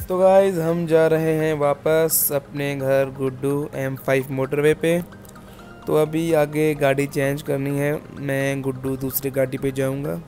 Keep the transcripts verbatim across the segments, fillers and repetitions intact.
तो गाइस हम जा रहे हैं वापस अपने घर गुड्डू एम फाइव मोटरवे पे। तो अभी आगे गाड़ी चेंज करनी है, मैं गुड्डू दूसरी गाड़ी पे जाऊंगा।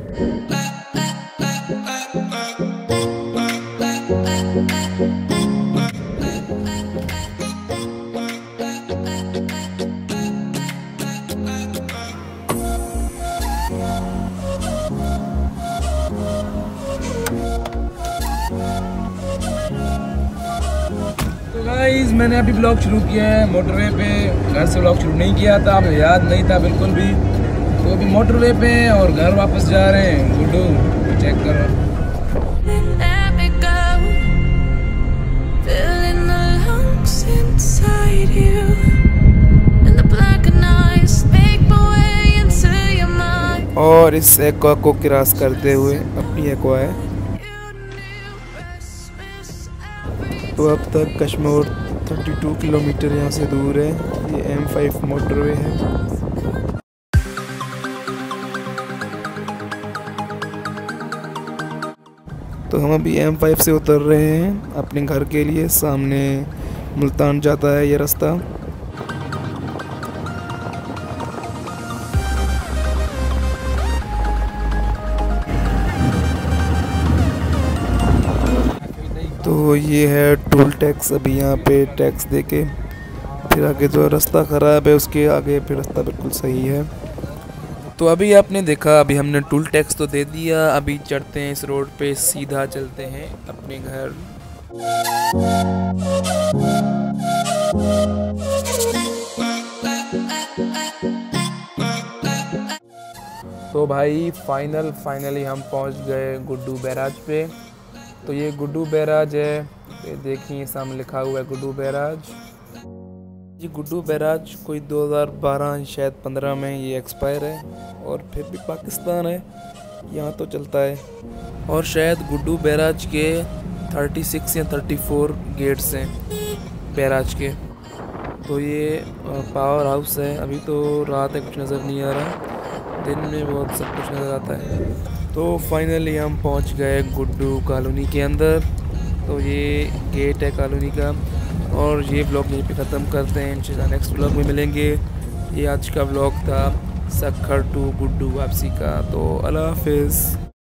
तो गाइस मैंने अभी ब्लॉग शुरू किया है मोटरवे पे, घर से ब्लॉग शुरू नहीं किया था, मुझे याद नहीं था बिल्कुल भी। तो अभी मोटरवे पे और घर वापस जा रहे हैं। गुड्डू चेक करो। और इस एक्वा को क्रॉस करते हुए अपनी एक्वा है। तो अब तक कश्मीर बत्तीस किलोमीटर यहाँ से दूर है। ये एम फाइव मोटरवे है। तो हम अभी एम फाइव से उतर रहे हैं अपने घर के लिए। सामने मुल्तान जाता है ये रास्ता। तो ये है टोल टैक्स। अभी यहाँ पे टैक्स देके फिर आगे जो रास्ता ख़राब है उसके आगे फिर रास्ता बिल्कुल सही है। तो अभी आपने देखा, अभी हमने टोल टैक्स तो दे दिया। अभी चढ़ते हैं इस रोड पे, सीधा चलते हैं अपने घर। तो भाई फाइनल फाइनली हम पहुंच गए गुड्डू बैराज पे। तो ये गुड्डू बैराज है, ये देखिए सामने लिखा हुआ है गुड्डू बैराज। ये गुड्डू बैराज कोई दो हज़ार बारह शायद पंद्रह में ये एक्सपायर है, और फिर भी पाकिस्तान है, यहाँ तो चलता है। और शायद गुड्डू बैराज के छत्तीस या चौंतीस गेट्स हैं बैराज के। तो ये पावर हाउस है। अभी तो रात है, कुछ नज़र नहीं आ रहा, दिन में बहुत सब कुछ नज़र आता है। तो फाइनली हम पहुंच गए गुड्डू कॉलोनी के अंदर। तो ये गेट है कॉलोनी का, और ये ब्लॉग यहीं पे ख़त्म करते हैं। इंशाल्लाह नेक्स्ट ब्लॉग में मिलेंगे। ये आज का ब्लॉग था सक्खर टू गुड्डू वापसी का। तो अल्लाह हाफिज़।